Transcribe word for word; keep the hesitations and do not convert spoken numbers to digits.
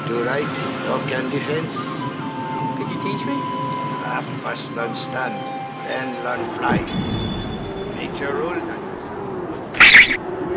Do right, dog can defense. Could you teach me? Ah, first learn stand, then learn fly. Nature rule, that is.